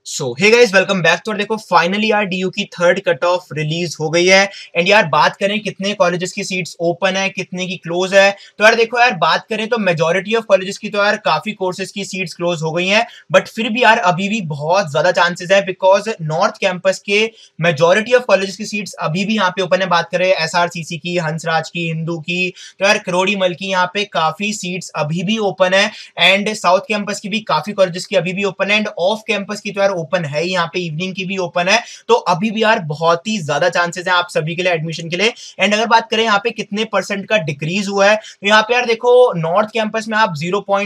सो hey guys welcome back. तो देखो finally यार डीयू की थर्ड कट ऑफ रिलीज हो गई है। एंड यार बात करें कितने कॉलेजेस की सीट्स ओपन है, कितने की क्लोज है, तो यार देखो यार बात करें तो मेजोरिटी ऑफ कॉलेजेस की तो यार काफी कोर्सेज की सीट्स क्लोज हो गई हैं। बट फिर भी यार अभी भी बहुत ज्यादा चांसेस है बिकॉज नॉर्थ कैंपस के मेजोरिटी ऑफ कॉलेजेस की सीट्स अभी भी यहाँ पे ओपन है। बात करें एसआरसीसी की, हंसराज की, हिंदू की, तो यार करोड़ीमल की यहाँ पे काफी सीट्स अभी भी ओपन है। एंड साउथ कैंपस की भी काफी कॉलेजेस की अभी भी ओपन है। एंड ऑफ कैंपस की तो यार ओपन है ही, यहाँ पे इवनिंग की भी ओपन है। तो अभी भी यार बहुत ही ज्यादा चांसेस हैं आप सभी के लिए एडमिशन के लिए। एंड अगर बात करें यहाँ पे कितने परसेंट का डिक्रीज हुआ है, तो यहाँ पे यार देखो नॉर्थ कैंपस में आप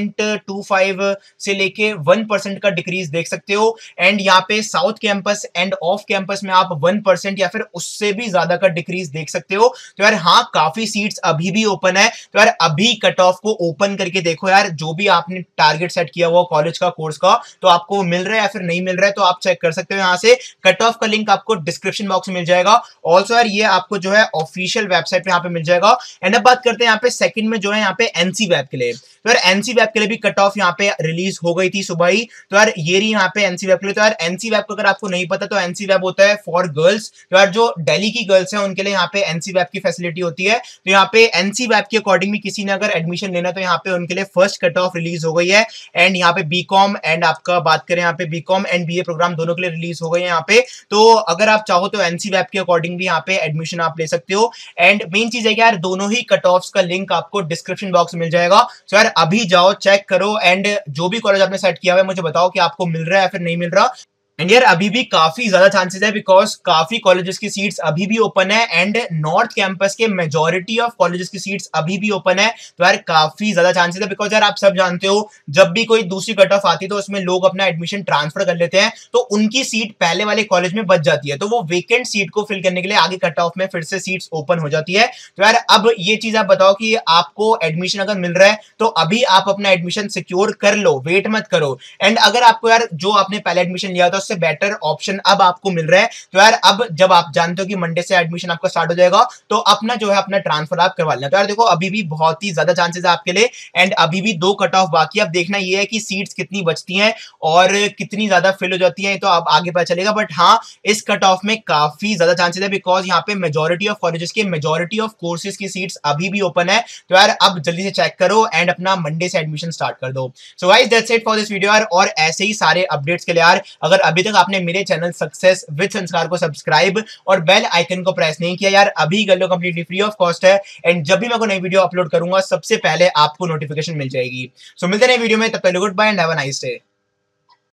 0.25 से लेके 1% का डिक्रीज देख सकते हो। एंड यहाँ पे south campus and off campus में आप 1% या फिर उससे भी ज्यादा का डिक्रीज देख सकते हो। तो यार हाँ, काफी सीट्स अभी भी ओपन है। तो यार अभी कट ऑफ को ओपन करके देखो यार, जो भी आपने टारगेट सेट किया हुआ कॉलेज का, कोर्स का, तो आपको मिल रहा है या फिर नहीं मिल रहा है, तो आप चेक कर सकते हो। यहाँ से कट ऑफ का लिंक आपको डिस्क्रिप्शन बॉक्स में मिल जाएगा। ऑल्सो यार ये आपको जो है ऑफिशियल वेबसाइट पे यहाँ पे मिल जाएगा। एंड अब बात करते हैं यहाँ पे सेकंड में जो है यहाँ पे एनसी वेब के लिए। तो यार एनसी वेब के लिए भी कट ऑफ यहाँ पे रिलीज हो गई थी सुबह ही। तो यार ये रही यहाँ पे एनसी वेब के लिए। तो यार एनसी वेब को अगर आपको नहीं पता तो एनसी वेब होता है फॉर गर्ल्स। तो यार जो दिल्ली की गर्ल्स हैं उनके लिए यहाँ पे एनसी वेब की फैसिलिटी होती है। तो यहाँ पे एनसी वेब के अकॉर्डिंग भी किसी ने अगर एडमिशन लेना तो यहाँ पे उनके लिए फर्स्ट कट ऑफ रिलीज हो गई है। एंड यहाँ पे बीकॉम एंड आपका बात करें यहाँ पे बीकॉम एंड बीए प्रोग्राम दोनों के लिए रिलीज हो गए हैं यहाँ पे। तो अगर आप चाहो तो एनसी वेब के अकॉर्डिंग भी यहाँ पे एडमिशन आप ले सकते हो। एंड मेन चीज है कि यार दोनों ही कट ऑफ्स का लिंक आपको डिस्क्रिप्शन बॉक्स में मिल जाएगा। तो यार अभी जाओ, चेक करो। एंड जो भी कॉलेज आपने सेट किया हुआ है मुझे बताओ कि आपको मिल रहा है या फिर नहीं मिल रहा। एंड यार अभी भी काफी ज्यादा चांसेस है बिकॉज काफी कॉलेजेस की सीट्स अभी भी ओपन है। एंड नॉर्थ कैंपस के मेजोरिटी ऑफ कॉलेजेस की सीट्स अभी भी ओपन है। तो यार काफी ज्यादा चांसेस है बिकॉज यार आप सब जानते हो जब भी कोई दूसरी कट ऑफ आती है तो उसमें लोग अपना एडमिशन ट्रांसफर कर लेते हैं, तो उनकी सीट पहले वाले कॉलेज में बच जाती है। तो वो वेकेंट सीट को फिल करने के लिए आगे कट ऑफ में फिर से सीट्स ओपन हो जाती है। तो यार अब ये चीज आप बताओ कि आपको एडमिशन अगर मिल रहा है तो अभी आप अपना एडमिशन सिक्योर कर लो, वेट मत करो। एंड अगर आपको यार जो आपने पहले एडमिशन लिया था उससे बेटर ऑप्शन अब आपको मिल रहा है, तो यार अब जब आप जानते हो कि मंडे से एडमिशन आपका स्टार्ट हो जाएगा तो अपना जो है अपना ट्रांसफर आप करवा लेना। तो यार देखो अभी भी बहुत ही ज्यादा चांसेस है आपके लिए। एंड अभी भी 2 कट ऑफ बाकी है। अब देखना ये है कि सीट्स कितनी बचती हैं और कितनी ज्यादा फिल हो जाती हैं, तो अब आगे पता चलेगा। बट हाँ, इस कट ऑफ में काफी ज्यादा चांसेस है बिकॉज यहाँ पे मेजोरिटी ऑफ कॉलेजेस के मेजोरिटी ऑफ कोर्सेज की सीट्स अभी भी ओपन है। तो यार अब जल्दी से चेक करो एंड अपना मंडे से एडमिशन स्टार्ट कर दो। So guys that's it for this video यार। और ऐसे ही सारे अपडेट्स के लिए यार अगर अभी तक आपने मेरे चैनल सक्सेस विद संस्कार को सब्सक्राइब और बेल आइकन को प्रेस नहीं किया यार, अभी कर लो, कंप्लीटली फ्री ऑफ कॉस्ट है। एंड जब भी मैं कोई नई वीडियो अपलोड करूंगा सबसे पहले आपको नोटिफिकेशन मिल जाएगी। सो मिलते हैं नई वीडियो में, तब तक good bye and have a nice day.